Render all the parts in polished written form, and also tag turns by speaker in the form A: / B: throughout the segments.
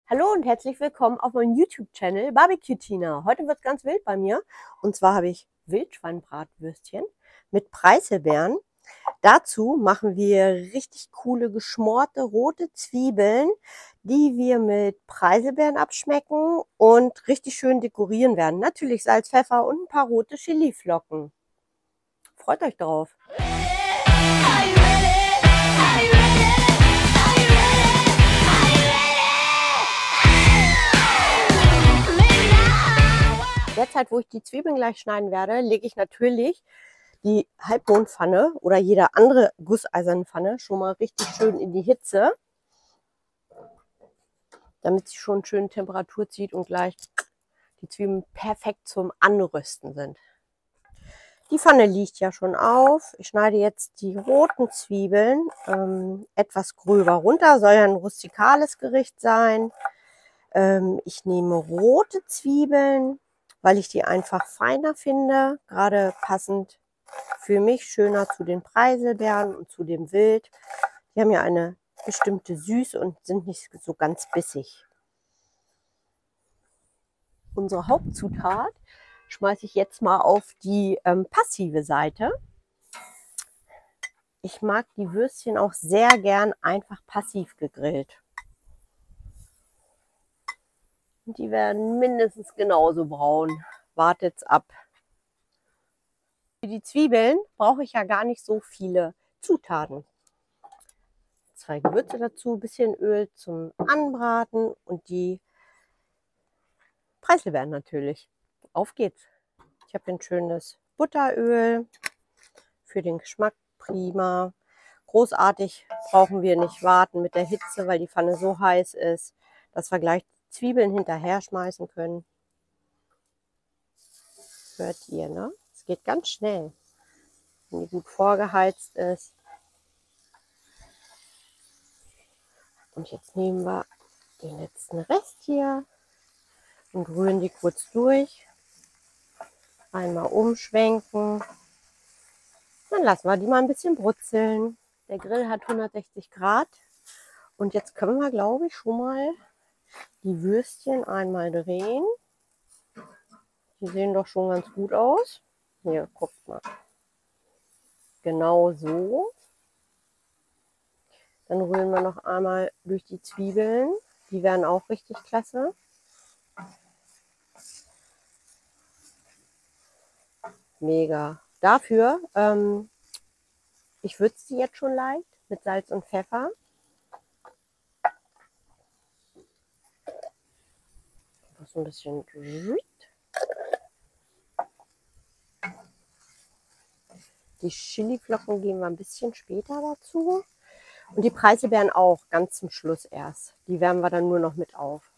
A: Hallo und herzlich willkommen auf meinem YouTube-Channel Barbecue Tina. Heute wird es ganz wild bei mir. Und zwar habe ich Wildschweinbratwürstchen mit Preiselbeeren. Dazu machen wir richtig coole geschmorte rote Zwiebeln, die wir mit Preiselbeeren abschmecken und richtig schön dekorieren werden. Natürlich Salz, Pfeffer und ein paar rote Chiliflocken. Freut euch drauf! Derzeit, wo ich die Zwiebeln gleich schneiden werde, lege ich natürlich die Halbmondpfanne oder jede andere gusseiserne Pfanne schon mal richtig schön in die Hitze, damit sie schon schön Temperatur zieht und gleich die Zwiebeln perfekt zum Anrösten sind. Die Pfanne liegt ja schon auf. Ich schneide jetzt die roten Zwiebeln etwas gröber runter. Soll ja ein rustikales Gericht sein. Ich nehme rote Zwiebeln, weil ich die einfach feiner finde, gerade passend für mich, schöner zu den Preiselbeeren und zu dem Wild. Die haben ja eine bestimmte Süße und sind nicht so ganz bissig. Unsere Hauptzutat schmeiße ich jetzt mal auf die passive Seite. Ich mag die Würstchen auch sehr gern einfach passiv gegrillt. Und die werden mindestens genauso braun. Wartet's ab. Für die Zwiebeln brauche ich ja gar nicht so viele Zutaten. 2 Gewürze dazu, ein bisschen Öl zum Anbraten und die Preiselbeeren natürlich. Auf geht's. Ich habe ein schönes Butteröl für den Geschmack, prima. Großartig brauchen wir nicht warten mit der Hitze, weil die Pfanne so heiß ist, dass wir gleich Zwiebeln hinterher schmeißen können. Hört ihr, ne? Es geht ganz schnell, wenn die gut vorgeheizt ist. Und jetzt nehmen wir den letzten Rest hier und rühren die kurz durch. Einmal umschwenken. Dann lassen wir die mal ein bisschen brutzeln. Der Grill hat 160 Grad. Und jetzt können wir, glaube ich, schon mal die Würstchen einmal drehen. Die sehen doch schon ganz gut aus. Hier, guckt mal. Genau so. Dann rühren wir noch einmal durch die Zwiebeln. Die werden auch richtig klasse. Mega. Dafür, ich würze die jetzt schon leicht mit Salz und Pfeffer. So ein bisschen. Die Chiliflocken geben wir ein bisschen später dazu. Und die Preiselbeeren auch, ganz zum Schluss erst. Die wärmen wir dann nur noch mit auf.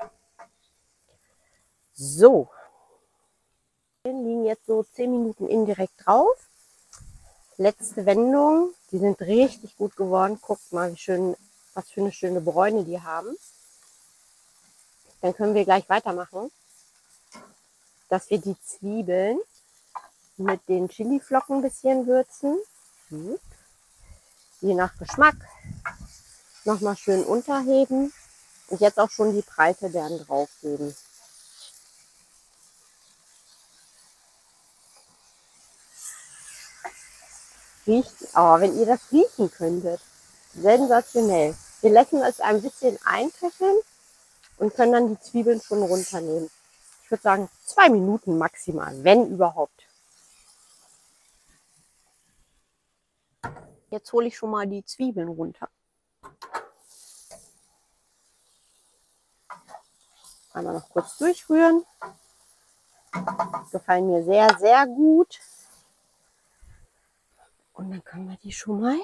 A: So. Die liegen jetzt so 10 Minuten indirekt drauf. Letzte Wendung. Die sind richtig gut geworden. Guckt mal, wie schön, was für eine schöne Bräune die haben. Dann können wir gleich weitermachen, dass wir die Zwiebeln mit den Chiliflocken ein bisschen würzen. Je nach Geschmack. Nochmal schön unterheben. Und jetzt auch schon die Preiselbeeren draufgeben. Riecht, oh, wenn ihr das riechen könntet. Sensationell. Wir lassen es ein bisschen einköcheln und können dann die Zwiebeln schon runternehmen. Ich würde sagen 2 Minuten maximal, wenn überhaupt. Jetzt hole ich schon mal die Zwiebeln runter. Einmal noch kurz durchrühren. Gefallen mir sehr, sehr gut. Und dann können wir die schon mal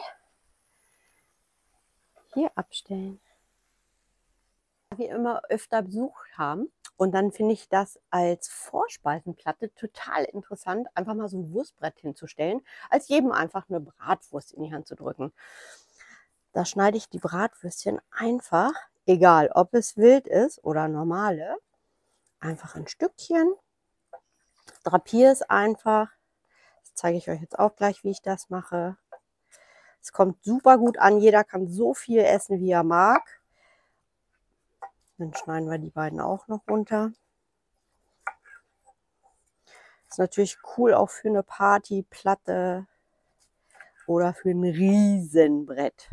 A: hier abstellen. Wir immer öfter Besuch haben. Und dann finde ich das als Vorspeisenplatte total interessant, einfach mal so ein Wurstbrett hinzustellen, als jedem einfach eine Bratwurst in die Hand zu drücken. Da schneide ich die Bratwürstchen einfach, egal ob es wild ist oder normale, einfach ein Stückchen, drapiere es einfach. Das zeige ich euch jetzt auch gleich, wie ich das mache. Es kommt super gut an, jeder kann so viel essen, wie er mag. Dann schneiden wir die beiden auch noch runter. Ist natürlich cool auch für eine Partyplatte oder für ein Riesenbrett.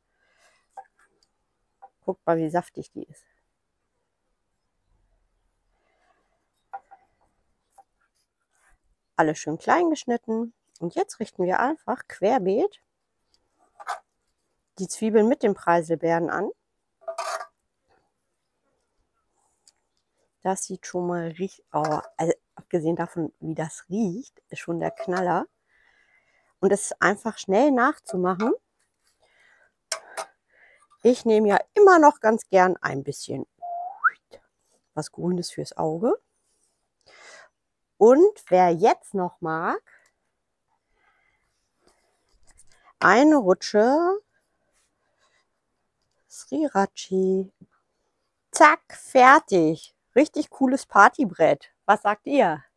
A: Guckt mal, wie saftig die ist. Alles schön klein geschnitten. Und jetzt richten wir einfach querbeet die Zwiebeln mit den Preiselbeeren an. Das sieht schon mal richtig, oh, also abgesehen davon, wie das riecht, ist schon der Knaller. Und es ist einfach schnell nachzumachen. Ich nehme ja immer noch ganz gern ein bisschen was Grünes fürs Auge. Und wer jetzt noch mag, eine Rutsche Sriracha. Zack, fertig. Richtig cooles Partybrett. Was sagt ihr?